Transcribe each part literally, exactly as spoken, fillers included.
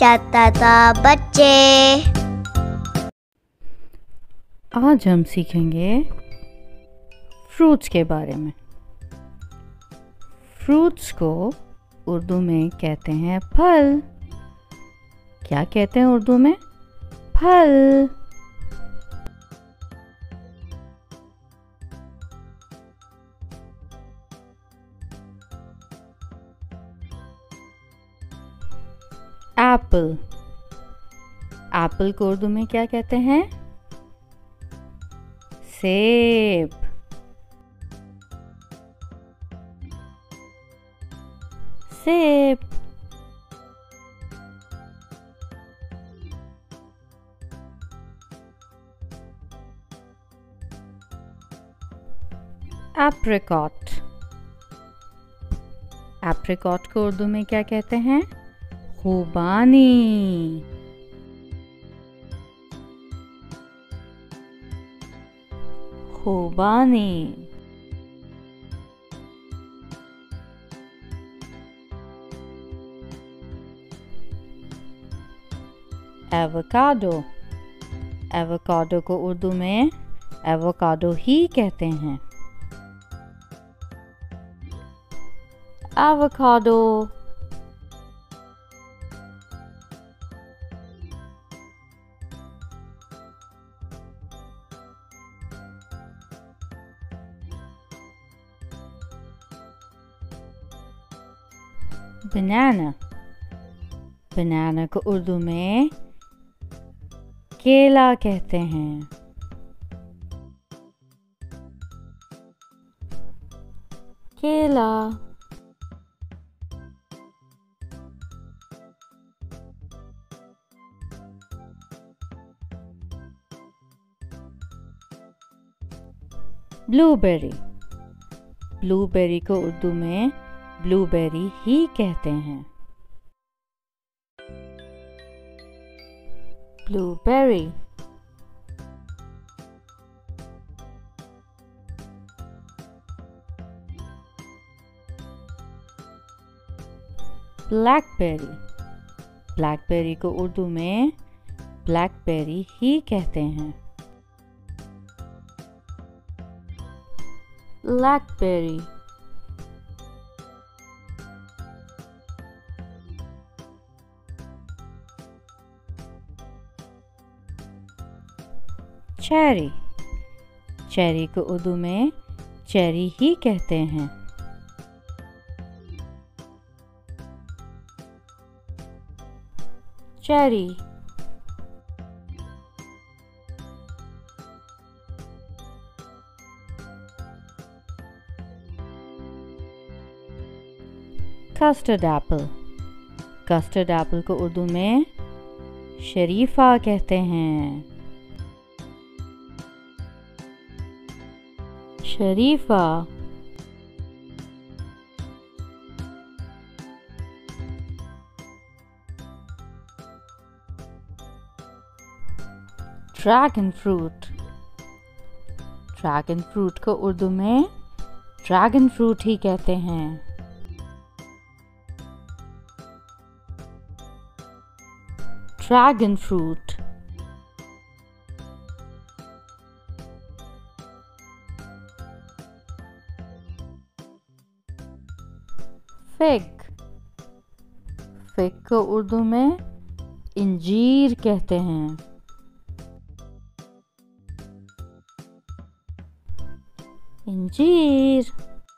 जाता था बच्चे। आज हम सीखेंगे फ्रूट्स के बारे में। फ्रूट्स को उर्दू में कहते हैं फल। क्या कहते हैं उर्दू में? फल। एप्पल। एप्पल को उर्दू में क्या कहते हैं? सेब। सेब। एप्रिकॉट। एप्रिकॉट को उर्दू में क्या कहते हैं? खुबानी। खुबानी। एवोकाडो। एवोकाडो को उर्दू में एवोकाडो ही कहते हैं। एवोकाडो। बनाना। बनाना को उर्दू में केला कहते हैं। केला। ब्लूबेरी। ब्लूबेरी को उर्दू में ब्लूबेरी ही कहते हैं। ब्लूबेरी। ब्लैकबेरी। ब्लैकबेरी को उर्दू में ब्लैकबेरी ही कहते हैं। ब्लैकबेरी। चेरी। चेरी को उर्दू में चेरी ही कहते हैं। Cherry. Custard apple. Custard apple को उर्दू में शरीफा कहते हैं। शरीफा। Dragon fruit. ड्रैगन फ्रूट को उर्दू में ड्रैगन फ्रूट ही कहते हैं। Dragon fruit. फिग। फिग को उर्दू में इंजीर कहते हैं। इंजीर।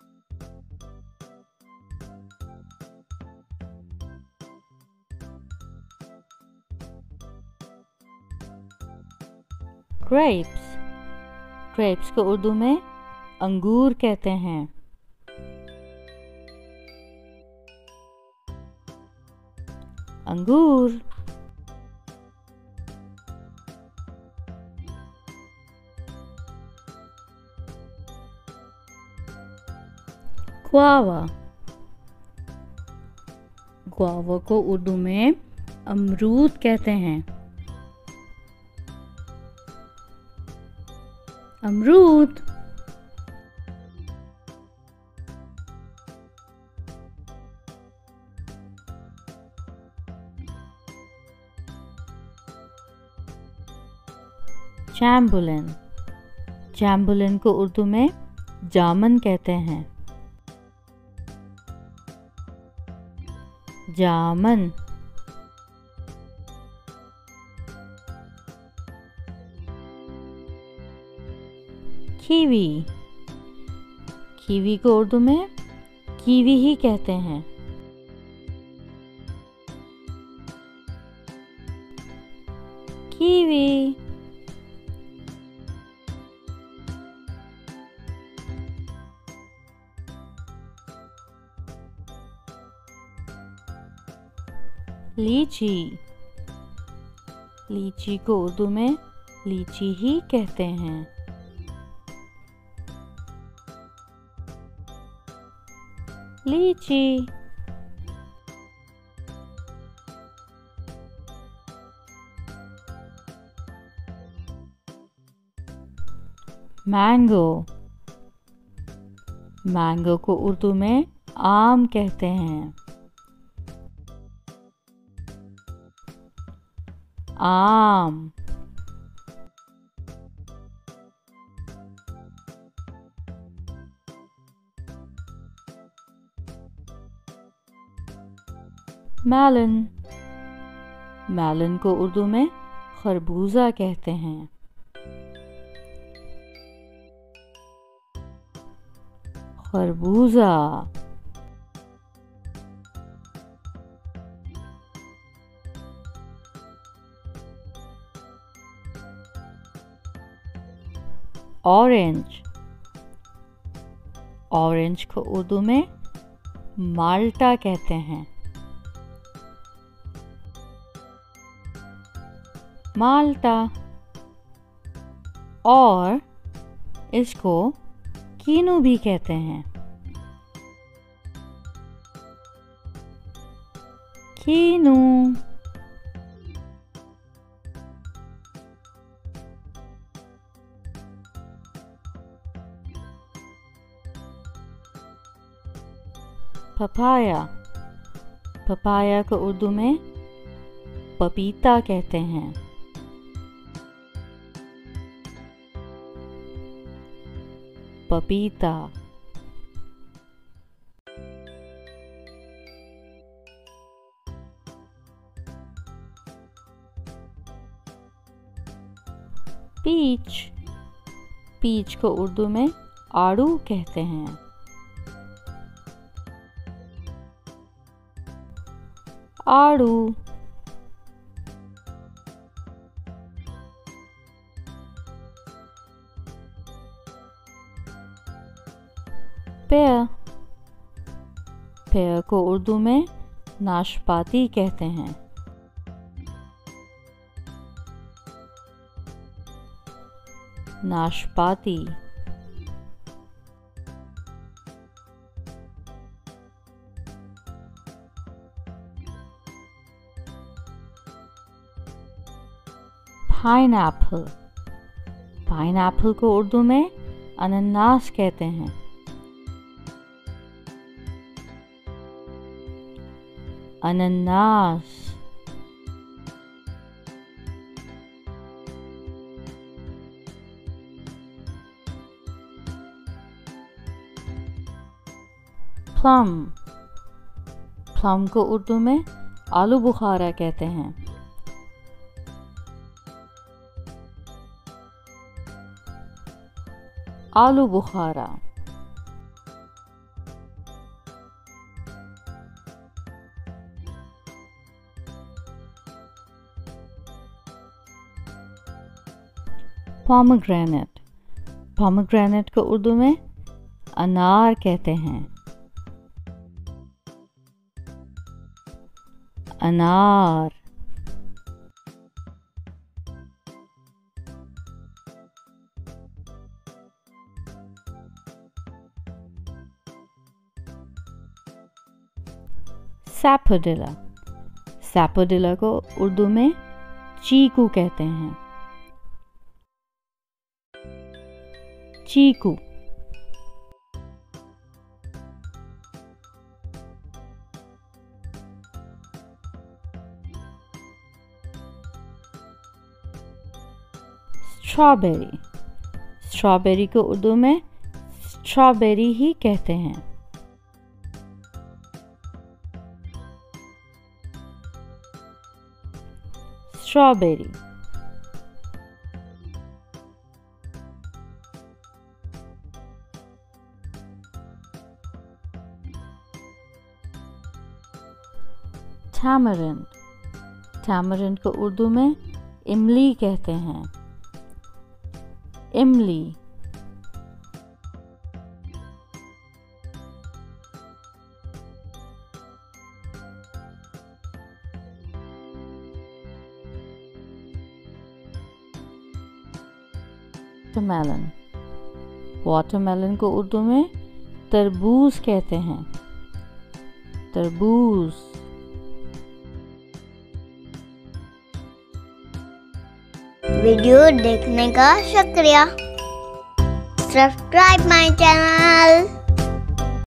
ग्रेप्स। ग्रेप्स को उर्दू में अंगूर कहते हैं। अंगूर। गुआवा। गुआवा को उर्दू में अमरूद कहते हैं। अमरूद। चैम्बुलिन। चैम्बुलिन को उर्दू में जामन कहते हैं। जामन। कीवी। कीवी को उर्दू में कीवी ही कहते हैं। कीवी। लीची। लीची को उर्दू में लीची ही कहते हैं। लीची। मैंगो। मैंगो को उर्दू में आम कहते हैं। आम। मेलन। मेलन को उर्दू में खरबूजा कहते हैं। खरबूजा। ऑरेंज। ऑरेंज को उर्दू में माल्टा कहते हैं। माल्टा। और इसको कीनू भी कहते हैं। कीनू। पपाया। पपाया को उर्दू में पपीता कहते हैं। पपीता। पीच। पीच को उर्दू में आड़ू कहते हैं। आड़ू। पेयर। पेयर को उर्दू में नाशपाती कहते हैं। नाशपाती। पाइनएप्पल। पाइनएप्पल को उर्दू में अनानास कहते हैं। अनानास। प्लम। प्लम को उर्दू में आलू बुखारा कहते हैं। आलू बुखारा। पोमेग्रेनेट। पोमेग्रेनेट को उर्दू में अनार कहते हैं। अनार। सैपोडिला। सैपोडिला को उर्दू में चीकू कहते हैं। चीकू। स्ट्रॉबेरी। स्ट्रॉबेरी को उर्दू में स्ट्रॉबेरी ही कहते हैं। स्ट्रॉबेरी। टैमरिंड। टैमरिंड को उर्दू में इमली कहते हैं। इमली। वाटरमेलन। वाटरमेलन को उर्दू में तरबूज कहते हैं। तरबूज। वीडियो देखने का शुक्रिया। Subscribe my channel.